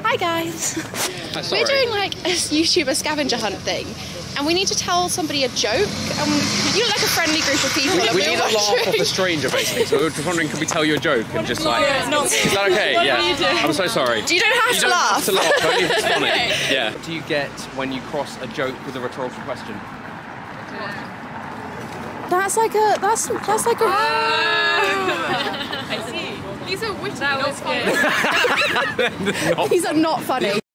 Hi guys. We're doing like a YouTuber scavenger hunt thing, and we need to tell somebody a joke. You look like a friendly group of people. We need a laugh off a stranger, basically. So we're just wondering, can we tell you a joke and just like? Is that okay? Yeah. I'm so sorry. You don't have to laugh. You don't have to laugh. Only if it's funny. Yeah. What do you get when you cross a joke with a rhetorical question? That's like a. I see. These are witty. These are not funny.